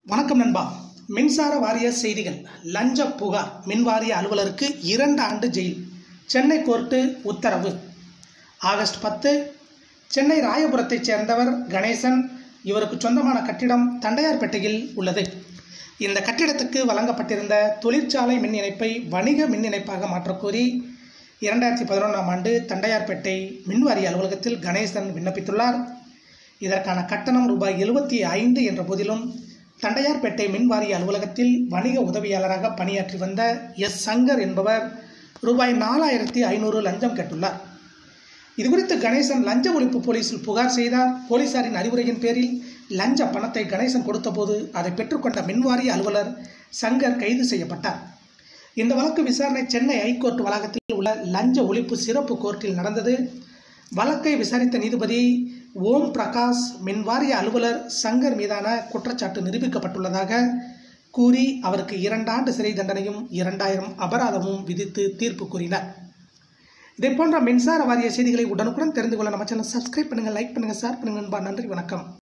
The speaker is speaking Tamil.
வணக்கம் நண்பா. மின்சார வாரிய செய்திகள். லஞ்ச புகார் மின்வாரிய அலுவலருக்கு 2 ஆண்டு ஜெயில். சென்னை கோர்ட்டு உத்தரவு. ஆகஸ்ட் 10 சென்னை ராயபுரத்தைச் சேர்ந்தவர் கணேசன். இவருக்கு சொந்தமான கட்டிடம் தண்டையார்பேட்டையில் உள்ளது. இந்த கட்டிடத்துக்கு வழங்கப்பட்டிருந்த தொழிற்சாலை மின் இணைப்பை வணிக மின் இணைப்பாக மாற்றக்கோரி 2011ஆம் ஆண்டு தண்டையார்பேட்டை மின்வாரிய அலுவலகத்தில் கணேசன் விண்ணப்பித்துள்ளார். இதற்கான கட்டணம் ரூபாய் 75 என்ற போதிலும் தண்டையார்பேட்டை மின்வாரிய அலுவலகத்தில் வணிக உதவியாளராக பணியாற்றி வந்த எஸ். சங்கர் என்பவர் ரூபாய் 4500 லஞ்சம் கேட்டுள்ளார். இதுகுறித்து கணேசன் லஞ்ச ஒழிப்பு போலீசில் புகார் செய்தார். போலீசாரின் அறிவுரையின் பேரில் லஞ்ச பணத்தை கணேசன் கொடுத்தபோது அதை பெற்றுக்கொண்ட மின்வாரிய அலுவலர் சங்கர் கைது செய்யப்பட்டார். இந்த வழக்கு விசாரணை சென்னை ஐகோர்ட் வளாகத்தில் உள்ள லஞ்ச ஒழிப்பு சிறப்பு கோர்ட்டில் நடந்தது. வழக்கை விசாரித்த நீதிபதி ஓம் பிரகாஷ் மின்வாரிய அலுவலர் சங்கர் மீதான குற்றச்சாட்டு நிரூபிக்கப்பட்டுள்ளதாக கூறி அவருக்கு 2 ஆண்டு சிறை தண்டனையும் 2000 அபராதமும் விதித்து தீர்ப்பு கூறினார். இதே போன்ற மின்சார வாரிய செய்திகளை உடனுக்குடன் தெரிந்து கொள்ள நம்ம சேனல் சப்ஸ்கிரைப் பண்ணுங்கள், லைக் பண்ணுங்கள், ஷேர் பண்ணுங்கள் நண்பா. நன்றி, வணக்கம்.